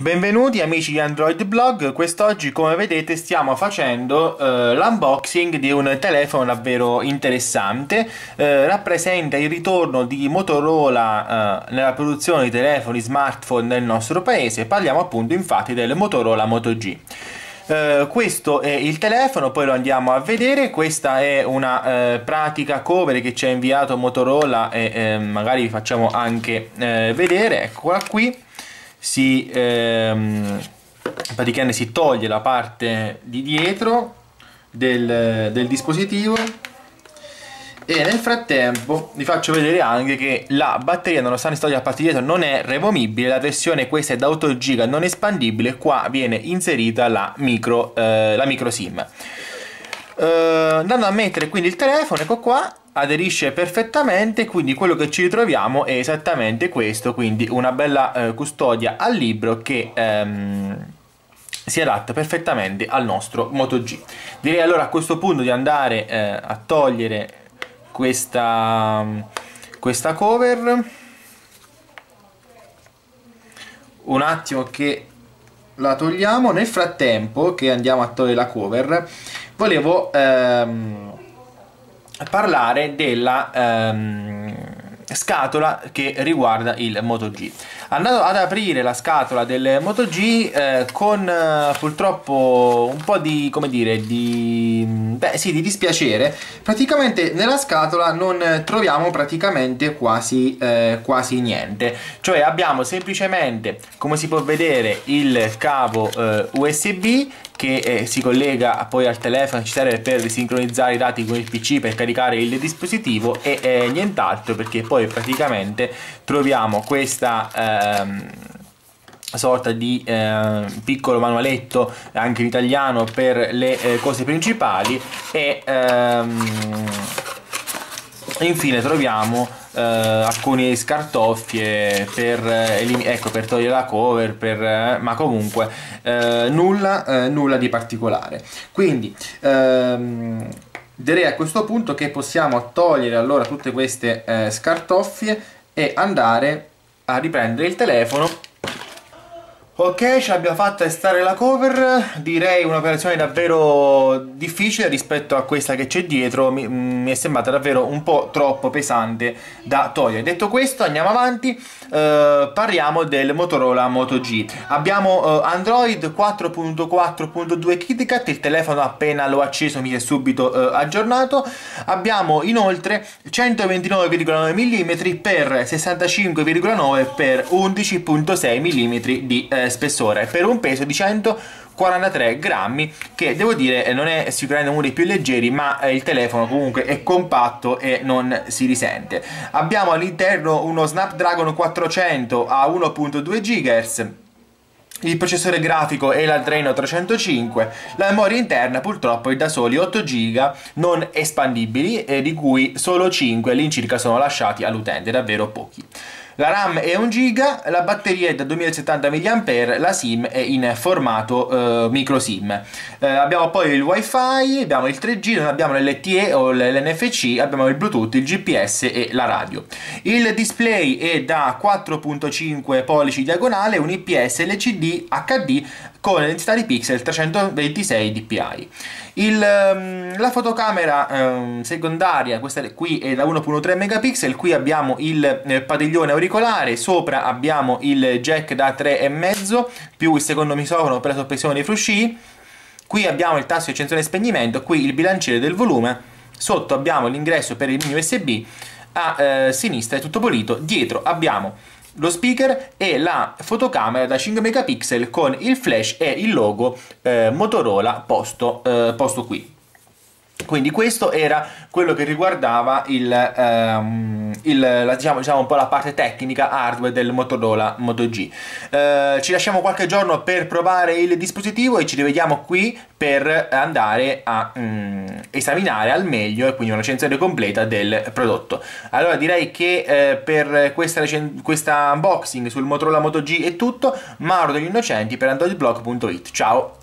Benvenuti amici di Android Blog. Quest'oggi, come vedete, stiamo facendo l'unboxing di un telefono davvero interessante. Rappresenta il ritorno di Motorola nella produzione di telefoni smartphone nel nostro paese. Parliamo appunto infatti del Motorola Moto G. Questo è il telefono, poi lo andiamo a vedere. Questa è una pratica cover che ci ha inviato Motorola e magari vi facciamo anche vedere. Eccola qui. Praticamente si toglie la parte di dietro del dispositivo e nel frattempo vi faccio vedere anche che la batteria, nonostante si toglie la parte di dietro, non è removibile. La versione questa è da 8 GB non espandibile. Qua viene inserita la micro SIM. Andando a mettere quindi il telefono, ecco qua, aderisce perfettamente, quindi quello che ci ritroviamo è esattamente questo, quindi una bella custodia al libro che si adatta perfettamente al nostro Moto G. Direi allora a questo punto di andare a togliere questa cover. Un attimo che la togliamo. Nel frattempo che andiamo a togliere la cover, volevo parlare della scatola che riguarda il Moto G. Andando ad aprire la scatola del Moto G con purtroppo un po' di, come dire, di dispiacere. Praticamente nella scatola non troviamo praticamente quasi niente. Cioè abbiamo semplicemente, come si può vedere, il cavo USB che si collega poi al telefono, ci serve per sincronizzare i dati con il PC per caricare il dispositivo e nient'altro, perché poi praticamente troviamo questa sorta di piccolo manualetto anche in italiano per le cose principali e infine troviamo alcune scartoffie per togliere la cover, ma comunque nulla di particolare. Quindi direi a questo punto che possiamo togliere allora tutte queste scartoffie e andare a riprendere il telefono. Ok, ce l'abbiamo fatta restare la cover. Direi un'operazione davvero difficile rispetto a questa che c'è dietro. Mi è sembrata davvero un po' troppo pesante da togliere. Detto questo, andiamo avanti. Parliamo del Motorola Moto G. Abbiamo Android 4.4.2 KitKat. Il telefono appena l'ho acceso mi si è subito aggiornato. Abbiamo inoltre 129,9 mm per 65,9 per 11,6 mm di spessore, per un peso di 143 grammi, che devo dire non è sicuramente uno dei più leggeri, ma il telefono comunque è compatto e non si risente. Abbiamo all'interno uno Snapdragon 400 a 1.2 GHz. Il processore grafico è l'Adreno 305, la memoria interna purtroppo è da soli 8 GB non espandibili, di cui solo 5 all'incirca sono lasciati all'utente, davvero pochi. La RAM è 1 GB, la batteria è da 2070 mAh, la SIM è in formato micro SIM. Abbiamo poi il Wi-Fi, abbiamo il 3G, non abbiamo l'LTE o l'NFC, abbiamo il Bluetooth, il GPS e la radio. Il display è da 4.5 pollici diagonale, un IPS LCD HD con densità di pixel 326 dpi. La fotocamera secondaria, questa qui è da 1.3 megapixel. Qui abbiamo il padiglione auricolare, sopra abbiamo il jack da 3,5 più il secondo microfono per la soppressione dei frusci. Qui abbiamo il tasto di accensione e spegnimento, qui il bilanciere del volume, sotto abbiamo l'ingresso per il mini USB, a sinistra è tutto pulito. Dietro abbiamo lo speaker e la fotocamera da 5 megapixel con il flash e il logo Motorola posto qui. Quindi questo era quello che riguardava diciamo un po' la parte tecnica hardware del Motorola Moto G. Ci lasciamo qualche giorno per provare il dispositivo e ci rivediamo qui per andare a esaminare al meglio e quindi una recensione completa del prodotto. Allora direi che per questa unboxing sul Motorola Moto G è tutto. Mauro degli Innocenti per AndroidBlog.it. Ciao!